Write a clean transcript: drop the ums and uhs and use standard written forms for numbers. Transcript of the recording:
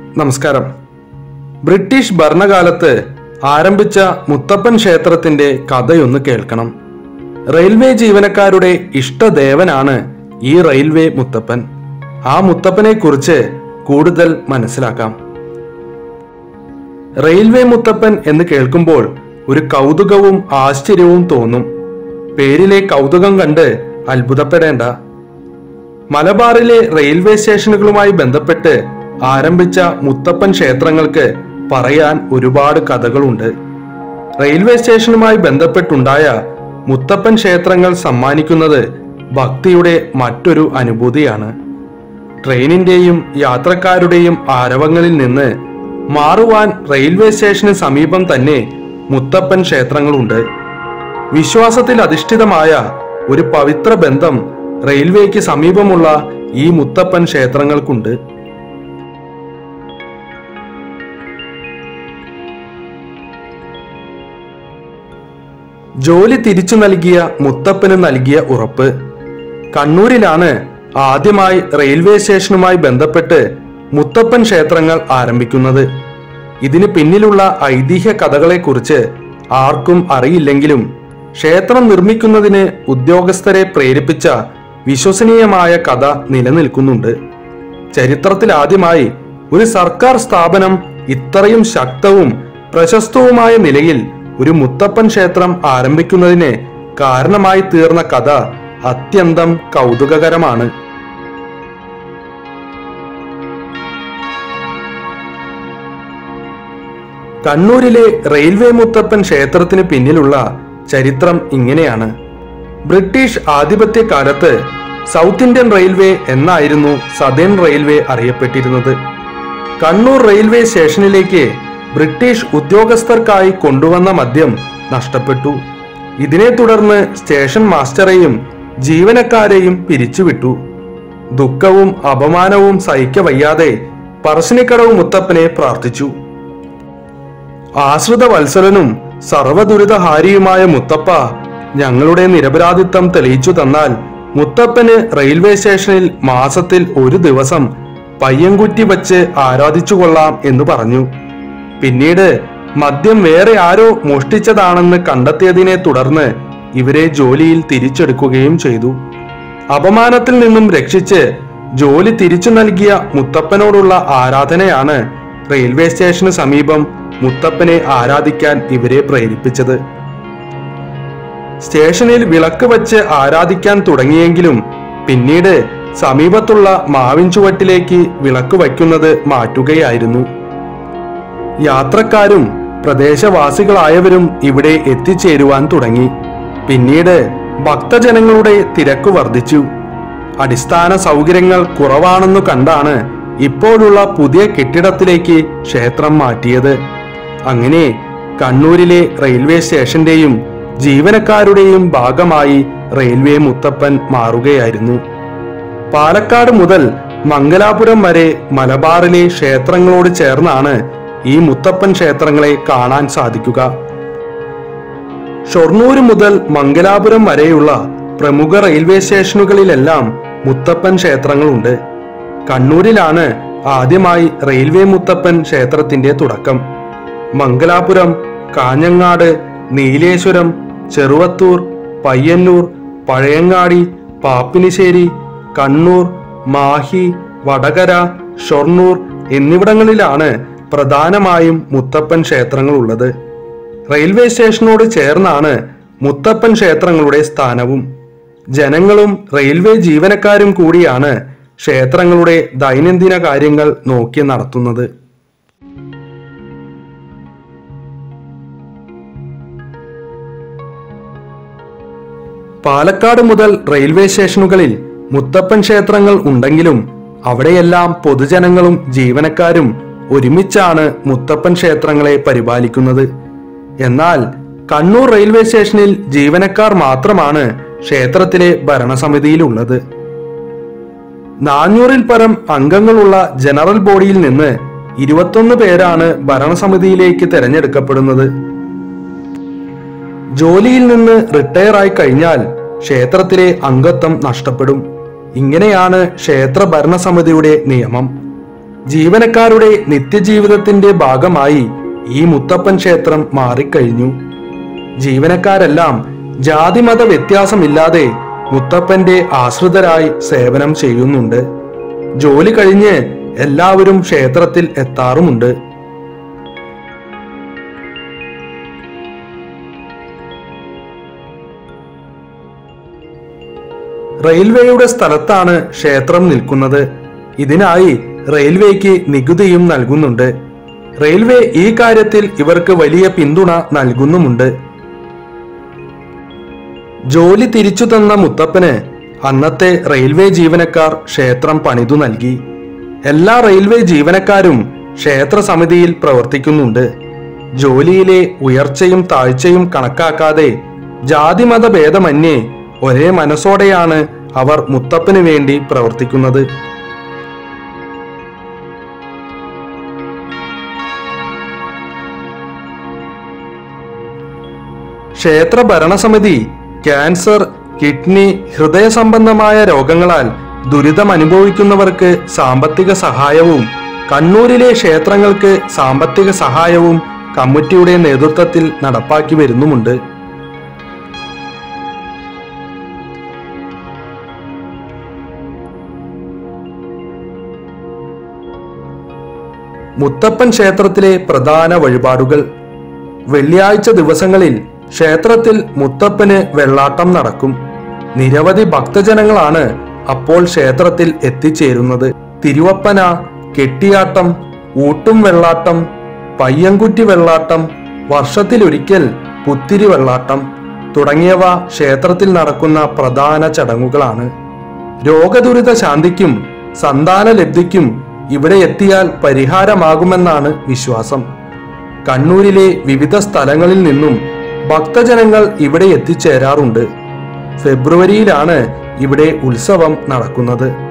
നമസ്കാരം. ബ്രിട്ടീഷ് ഭരണകാലത്ത് ആരംഭിച്ച മുത്തപ്പൻ ക്ഷേത്രത്തിന്റെ കഥയൊന്ന് കേൾക്കണം. റെയിൽവേ ജീവനക്കാരുടെ ഇഷ്ടദേവനാണ് ഈ റെയിൽവേ മുത്തപ്പൻ. ആ മുത്തപ്പനെ കുറിച്ച് കൂടുതൽ മനസ്സിലാക്കാം. റെയിൽവേ മുത്തപ്പൻ എന്ന് കേൾക്കുമ്പോൾ ഒരു കൗതുകവും ആശ്ചര്യവും തോന്നും. പേരിലെ കൗതുകം കണ്ട് അത്ഭുതപ്പെടേണ്ട. മലബാറിലെ റെയിൽവേ സ്റ്റേഷനുകളുമായി ബന്ധപ്പെട്ട് ആരംഭിച്ച മുത്തപ്പൻ ക്ഷേത്രങ്ങൾക്ക് പറയാൻ ഒരുപാട് കഥകളുണ്ട്. റെയിൽവേ സ്റ്റേഷനുമായി ബന്ധപ്പെട്ടുണ്ടായ മുത്തപ്പൻ ക്ഷേത്രങ്ങൾ സമ്മാനിക്കുന്നത് ഭക്തിയുടെ മറ്റൊരു അനുഭൂതിയാണ്. ട്രെയിനിന്റെയും യാത്രക്കാരുടെയും ആരവങ്ങളിൽ നിന്ന് മാറുവാൻ റെയിൽവേ സ്റ്റേഷന് സമീപം തന്നെ മുത്തപ്പൻ ക്ഷേത്രങ്ങളുണ്ട്. വിശ്വാസത്തിൽ അധിഷ്ഠിതമായ ഒരു പവിത്ര ബന്ധം റെയിൽവേക്ക് സമീപമുള്ള ഈ മുത്തപ്പൻ ക്ഷേത്രങ്ങൾക്കുണ്ട്. ജോലി തിരിച്ചു നൽകിയ മുത്തപ്പന് നൽകിയ ഉറപ്പ്. കണ്ണൂരിലാണ് ആദ്യമായി റെയിൽവേ സ്റ്റേഷനുമായി ബന്ധപ്പെട്ട് മുത്തപ്പൻ ക്ഷേത്രങ്ങൾ ആരംഭിക്കുന്നത്. ഇതിന് പിന്നിലുള്ള ഐതിഹ്യ കഥകളെക്കുറിച്ച് ആർക്കും അറിയില്ലെങ്കിലും ക്ഷേത്രം നിർമ്മിക്കുന്നതിന് ഉദ്യോഗസ്ഥരെ പ്രേരിപ്പിച്ച വിശ്വസനീയമായ കഥ നിലനിൽക്കുന്നുണ്ട്. ചരിത്രത്തിൽ ആദ്യമായി ഒരു സർക്കാർ സ്ഥാപനം ഇത്രയും ശക്തവും പ്രശസ്തവുമായ നിലയിൽ ഒരു മുത്തപ്പൻ ക്ഷേത്രം ആരംഭിക്കുന്നതിന് കാരണമായി തീർന്ന കഥ അത്യന്തം കൗതുകകരമാണ്. കണ്ണൂരിലെ റെയിൽവേ മുത്തപ്പൻ ക്ഷേത്രത്തിന് പിന്നിലുള്ള ചരിത്രം ഇങ്ങനെയാണ്. ബ്രിട്ടീഷ് ആധിപത്യ കാലത്ത് സൗത്ത് ഇന്ത്യൻ റെയിൽവേ എന്നായിരുന്നു സദേൺ റെയിൽവേ അറിയപ്പെട്ടിരുന്നത്. കണ്ണൂർ റെയിൽവേ സ്റ്റേഷനിലേക്ക് ബ്രിട്ടീഷ് ഉദ്യോഗസ്ഥർക്കായി കൊണ്ടുവന്ന മദ്യം നഷ്ടപ്പെട്ടു. ഇതിനെ തുടർന്ന് സ്റ്റേഷൻ മാസ്റ്ററെയും ജീവനക്കാരെയും പിരിച്ചുവിട്ടു. ദുഃഖവും അപമാനവും സഹിക്കവയ്യാതെ പറശ്ശിനിക്കടവ് മുത്തപ്പനെ പ്രാർത്ഥിച്ചു. ആശ്രിത വത്സലനും സർവദുരിതഹാരിയുമായ മുത്തപ്പ, ഞങ്ങളുടെ നിരപരാധിത്വം തെളിയിച്ചു തന്നാൽ മുത്തപ്പന് റെയിൽവേ സ്റ്റേഷനിൽ മാസത്തിൽ ഒരു ദിവസം പയ്യൻകുറ്റി വച്ച് ആരാധിച്ചു കൊള്ളാം എന്ന് പറഞ്ഞു. പിന്നീട് മദ്യം വേറെ ആരോ മോഷ്ടിച്ചതാണെന്ന് കണ്ടെത്തിയതിനെ തുടർന്ന് ഇവരെ ജോലിയിൽ തിരിച്ചെടുക്കുകയും ചെയ്തു. അപമാനത്തിൽ നിന്നും രക്ഷിച്ച് ജോലി തിരിച്ചു നൽകിയ മുത്തപ്പനോടുള്ള ആരാധനയാണ് റെയിൽവേ സ്റ്റേഷന് സമീപം മുത്തപ്പനെ ആരാധിക്കാൻ ഇവരെ പ്രേരിപ്പിച്ചത്. സ്റ്റേഷനിൽ വിളക്ക് വച്ച് ആരാധിക്കാൻ തുടങ്ങിയെങ്കിലും പിന്നീട് സമീപത്തുള്ള മാവിൻ ചുവട്ടിലേക്ക് വിളക്ക് വയ്ക്കുന്നത് മാറ്റുകയായിരുന്നു. യാത്രക്കാരും പ്രദേശവാസികളായവരും ഇവിടെ എത്തിച്ചേരുവാൻ തുടങ്ങി. പിന്നീട് ഭക്തജനങ്ങളുടെ തിരക്ക് വർദ്ധിച്ചു. അടിസ്ഥാന സൗകര്യങ്ങൾ കുറവാണെന്നു കണ്ടാണ് ഇപ്പോഴുള്ള പുതിയ കെട്ടിടത്തിലേക്ക് ക്ഷേത്രം മാറ്റിയത്. അങ്ങനെ കണ്ണൂരിലെ റെയിൽവേ സ്റ്റേഷന്റെയും ജീവനക്കാരുടെയും ഭാഗമായി റെയിൽവേ മുത്തപ്പൻ മാറുകയായിരുന്നു. പാലക്കാട് മുതൽ മംഗലാപുരം വരെ മലബാറിലെ ക്ഷേത്രങ്ങളോട് ചേർന്നാണ് ഈ മുത്തപ്പൻ ക്ഷേത്രങ്ങളെ കാണാൻ സാധിക്കുക. ഷൊർണൂർ മുതൽ മംഗലാപുരം വരെയുള്ള പ്രമുഖ റെയിൽവേ സ്റ്റേഷനുകളിലെല്ലാം മുത്തപ്പൻ ക്ഷേത്രങ്ങളുണ്ട്. കണ്ണൂരിലാണ് ആദ്യമായി റെയിൽവേ മുത്തപ്പൻ ക്ഷേത്രത്തിന്റെ തുടക്കം. മംഗലാപുരം, കാഞ്ഞങ്ങാട്, നീലേശ്വരം, ചെറുവത്തൂർ, പയ്യന്നൂർ, പഴയങ്ങാടി, പാപ്പിനിശ്ശേരി, കണ്ണൂർ, മാഹി, വടകര, ഷൊർണൂർ എന്നിവിടങ്ങളിലാണ് പ്രധാനമായും മുത്തപ്പൻ ക്ഷേത്രങ്ങൾ ഉള്ളത്. റെയിൽവേ സ്റ്റേഷനോട് ചേർന്നാണ് മുത്തപ്പൻ ക്ഷേത്രങ്ങളുടെ സ്ഥാനവും. ജനങ്ങളും റെയിൽവേ ജീവനക്കാരും കൂടിയാണ് ക്ഷേത്രങ്ങളുടെ ദൈനംദിന കാര്യങ്ങൾ നോക്കി നടത്തുന്നത്. പാലക്കാട് മുതൽ റെയിൽവേ സ്റ്റേഷനുകളിൽ മുത്തപ്പൻ ക്ഷേത്രങ്ങൾ ഉണ്ടെങ്കിലും അവിടെയെല്ലാം പൊതുജനങ്ങളും ജീവനക്കാരും ഒരുമിച്ചാണ് മുത്തപ്പൻ ക്ഷേത്രങ്ങളെ പരിപാലിക്കുന്നത്. എന്നാൽ കണ്ണൂർ റെയിൽവേ സ്റ്റേഷനിൽ ജീവനക്കാർ മാത്രമാണ് ക്ഷേത്രത്തിലെ ഭരണസമിതിയിലുള്ളത്. 400-ൽ പരം അംഗങ്ങളുള്ള ജനറൽ ബോഡിയിൽ നിന്ന് 21 പേരാണ് ഭരണസമിതിയിലേക്ക് തെരഞ്ഞെടുക്കപ്പെടുന്നത്. ജോലിയിൽ നിന്ന് റിട്ടയർ ആയി കഴിഞ്ഞാൽ ക്ഷേത്രത്തിലെ അംഗത്വം നഷ്ടപ്പെടും. ഇങ്ങനെയാണ് ക്ഷേത്ര ഭരണസമിതിയുടെ നിയമം. ജീവനക്കാരുടെ നിത്യജീവിതത്തിന്റെ ഭാഗമായി ഈ മുത്തപ്പൻ ക്ഷേത്രം മാറിക്കഴിഞ്ഞു. ജീവനക്കാരെല്ലാം ജാതിമത വ്യത്യാസമില്ലാതെ മുത്തപ്പന്റെ ആശ്രിതരായി സേവനം ചെയ്യുന്നുണ്ട്. ജോലി കഴിഞ്ഞ് എല്ലാവരും ക്ഷേത്രത്തിൽ എത്താറുമുണ്ട്. റെയിൽവേയുടെ സ്ഥലത്താണ് ക്ഷേത്രം നിൽക്കുന്നത്. ഇതിനായി റെയിൽവേക്ക് നികുതിയും നൽകുന്നുണ്ട്. റെയിൽവേ ഈ കാര്യത്തിൽ ഇവർക്ക് വലിയ പിന്തുണ നൽകുന്നുമുണ്ട്. ജോലി തിരിച്ചു തന്ന മുത്തപ്പന് അന്നത്തെ റെയിൽവേ ജീവനക്കാർ ക്ഷേത്രം പണിതു നൽകി. എല്ലാ റെയിൽവേ ജീവനക്കാരും ക്ഷേത്ര സമിതിയിൽ പ്രവർത്തിക്കുന്നുണ്ട്. ജോലിയിലെ ഉയർച്ചയും താഴ്ചയും കണക്കാക്കാതെ ജാതിമത ഭേദമന്യേ ഒരേ മനസ്സോടെയാണ് അവർ മുത്തപ്പന് വേണ്ടി പ്രവർത്തിക്കുന്നത്. ക്ഷേത്ര ഭരണസമിതി ക്യാൻസർ, കിഡ്നി, ഹൃദയ സംബന്ധമായ രോഗങ്ങളാൽ ദുരിതം അനുഭവിക്കുന്നവർക്ക് സാമ്പത്തിക സഹായവും കണ്ണൂരിലെ ക്ഷേത്രങ്ങൾക്ക് സാമ്പത്തിക സഹായവും കമ്മിറ്റിയുടെ നേതൃത്വത്തിൽ നടപ്പാക്കി വരുന്നുമുണ്ട്. മുത്തപ്പൻ ക്ഷേത്രത്തിലെ പ്രധാന വഴിപാടുകൾ. വെള്ളിയാഴ്ച ദിവസങ്ങളിൽ ക്ഷേത്രത്തിൽ മുത്തപ്പന് വെള്ളാട്ടം നടക്കും. നിരവധി ഭക്തജനങ്ങളാണ് അപ്പോൾ ക്ഷേത്രത്തിൽ എത്തിച്ചേരുന്നത്. തിരുവപ്പന, കെട്ടിയാട്ടം, ഊട്ടും വെള്ളാട്ടം, പയ്യൻകുറ്റി വെള്ളാട്ടം, വർഷത്തിലൊരിക്കൽ പുത്തിരി വെള്ളാട്ടം തുടങ്ങിയവ ക്ഷേത്രത്തിൽ നടക്കുന്ന പ്രധാന ചടങ്ങുകളാണ്. രോഗദുരിത ശാന്തിക്കും സന്താന ലബ്ധിക്കും ഇവിടെ എത്തിയാൽ പരിഹാരമാകുമെന്നാണ് വിശ്വാസം. കണ്ണൂരിലെ വിവിധ സ്ഥലങ്ങളിൽ നിന്നും ഭക്തജനങ്ങൾ ഇവിടെ എത്തിച്ചേരാറുണ്ട്. ഫെബ്രുവരിയിലാണ് ഇവിടെ ഉത്സവം നടക്കുന്നത്.